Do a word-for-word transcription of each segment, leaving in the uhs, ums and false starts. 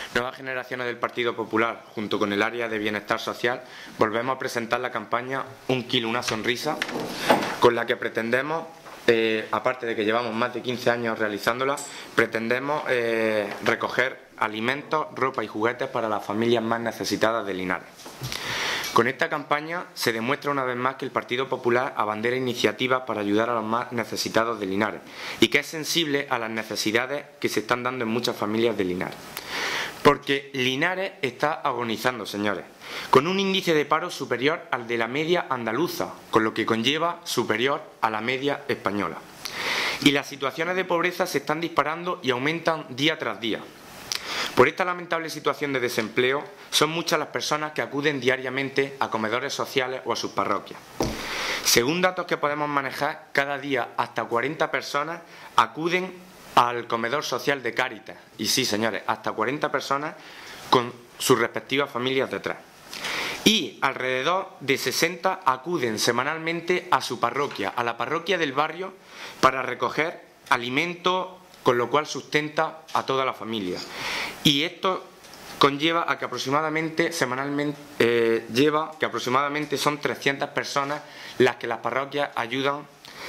Nuevas Generaciones del Partido Popular, junto con el área de Bienestar Social, volvemos a presentar la campaña Un kilo, una sonrisa, con la que pretendemos, eh, aparte de que llevamos más de quince años realizándola, pretendemos eh, recoger alimentos, ropa y juguetes para las familias más necesitadas de Linares. Con esta campaña se demuestra una vez más que el Partido Popular abandera iniciativas para ayudar a los más necesitados de Linares y que es sensible a las necesidades que se están dando en muchas familias de Linares. Porque Linares está agonizando, señores, con un índice de paro superior al de la media andaluza, con lo que conlleva superior a la media española. Y las situaciones de pobreza se están disparando y aumentan día tras día. Por esta lamentable situación de desempleo, son muchas las personas que acuden diariamente a comedores sociales o a sus parroquias. Según datos que podemos manejar, cada día hasta cuarenta personas acuden al comedor social de Cáritas. Y sí, señores, hasta cuarenta personas con sus respectivas familias detrás. Y alrededor de sesenta acuden semanalmente a su parroquia, a la parroquia del barrio, para recoger alimentos, con lo cual sustenta a toda la familia. Y esto conlleva a que aproximadamente, semanalmente, eh, lleva que aproximadamente son trescientas personas las que las parroquias ayudan,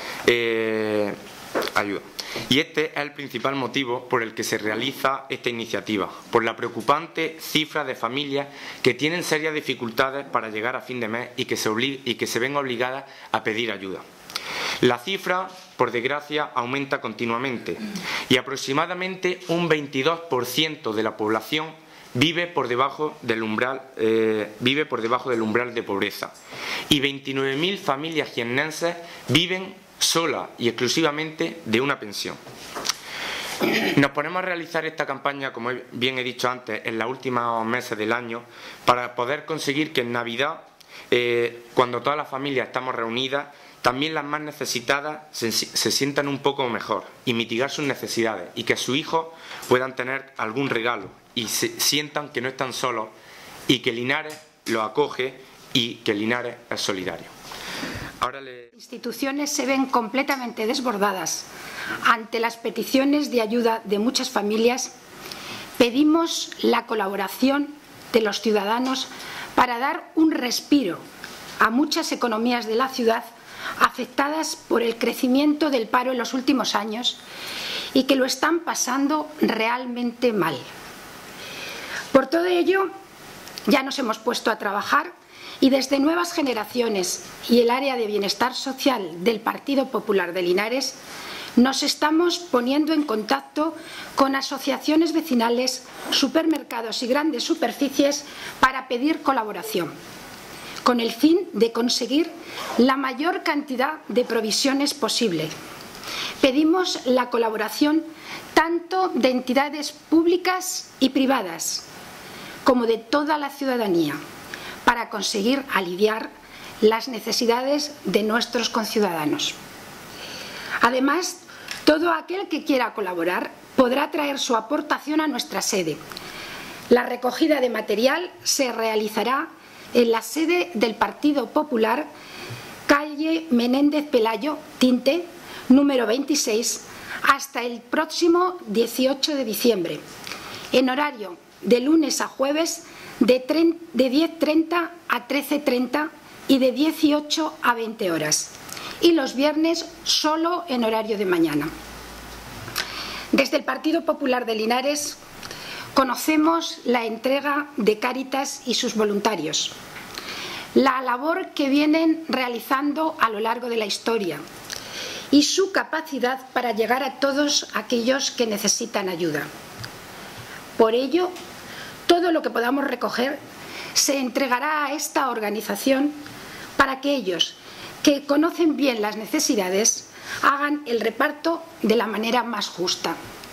eh, ayudan. Y este es el principal motivo por el que se realiza esta iniciativa, por la preocupante cifra de familias que tienen serias dificultades para llegar a fin de mes y que se, oblig- y que se ven obligadas a pedir ayuda. La cifra, por desgracia, aumenta continuamente y aproximadamente un veintidós por ciento de la población vive por debajo del umbral, eh, vive por debajo del umbral de pobreza y veintinueve mil familias jiennenses viven sola y exclusivamente de una pensión. Nos ponemos a realizar esta campaña, como bien he dicho antes, en los últimos meses del año para poder conseguir que en Navidad, eh, cuando todas las familias estamos reunidas, también las más necesitadas se, se sientan un poco mejor y mitigar sus necesidades y que sus hijos puedan tener algún regalo y se sientan que no están solos y que Linares los acoge y que Linares es solidario. Ahora le... Las instituciones se ven completamente desbordadas ante las peticiones de ayuda de muchas familias. Pedimos la colaboración de los ciudadanos para dar un respiro a muchas economías de la ciudad afectadas por el crecimiento del paro en los últimos años y que lo están pasando realmente mal. Por todo ello, ya nos hemos puesto a trabajar y desde Nuevas Generaciones y el área de Bienestar Social del Partido Popular de Linares nos estamos poniendo en contacto con asociaciones vecinales, supermercados y grandes superficies para pedir colaboración, con el fin de conseguir la mayor cantidad de provisiones posible. Pedimos la colaboración tanto de entidades públicas y privadas como de toda la ciudadanía para conseguir aliviar las necesidades de nuestros conciudadanos. Además, todo aquel que quiera colaborar podrá traer su aportación a nuestra sede. La recogida de material se realizará en la sede del Partido Popular, calle Menéndez Pelayo, Tinte, número veintiséis, hasta el próximo dieciocho de diciembre, en horario de lunes a jueves de diez treinta a trece treinta y de dieciocho a veinte horas, y los viernes solo en horario de mañana. Desde el Partido Popular de Linares conocemos la entrega de Cáritas y sus voluntarios, la labor que vienen realizando a lo largo de la historia y su capacidad para llegar a todos aquellos que necesitan ayuda. Por ello, todo lo que podamos recoger se entregará a esta organización para que ellos, que conocen bien las necesidades, hagan el reparto de la manera más justa.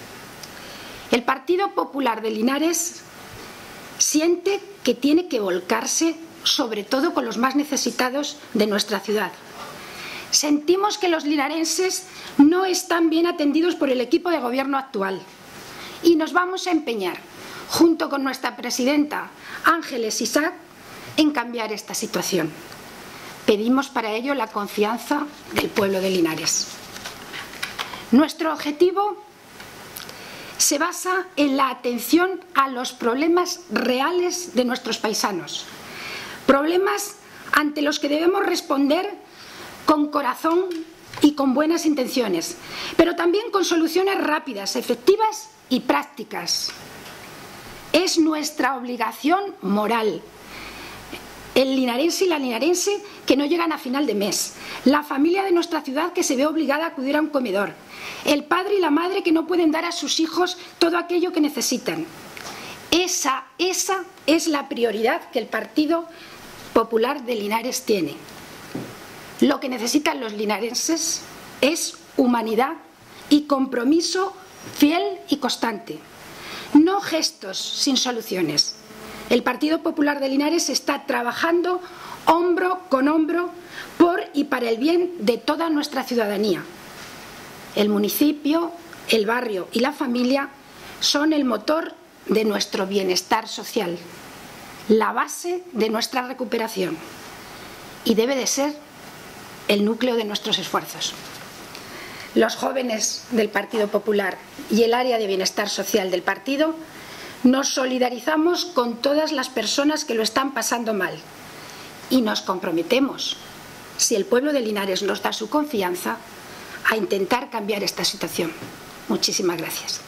El Partido Popular de Linares siente que tiene que volcarse sobre todo con los más necesitados de nuestra ciudad. Sentimos que los linarenses no están bien atendidos por el equipo de gobierno actual y nos vamos a empeñar, junto con nuestra presidenta Ángeles Isaac, en cambiar esta situación. Pedimos para ello la confianza del pueblo de Linares. Nuestro objetivo se basa en la atención a los problemas reales de nuestros paisanos, problemas ante los que debemos responder con corazón y con buenas intenciones, pero también con soluciones rápidas, efectivas y prácticas. Es nuestra obligación moral. El linarense y la linarense que no llegan a final de mes, la familia de nuestra ciudad que se ve obligada a acudir a un comedor, el padre y la madre que no pueden dar a sus hijos todo aquello que necesitan. Esa, esa es la prioridad que el Partido Popular de Linares tiene. Lo que necesitan los linarenses es humanidad y compromiso fiel y constante, no gestos sin soluciones. El Partido Popular de Linares está trabajando hombro con hombro por y para el bien de toda nuestra ciudadanía. El municipio, el barrio y la familia son el motor de nuestro bienestar social, la base de nuestra recuperación y debe de ser el núcleo de nuestros esfuerzos. Los jóvenes del Partido Popular y el área de bienestar social del partido nos solidarizamos con todas las personas que lo están pasando mal y nos comprometemos, si el pueblo de Linares nos da su confianza, a intentar cambiar esta situación. Muchísimas gracias.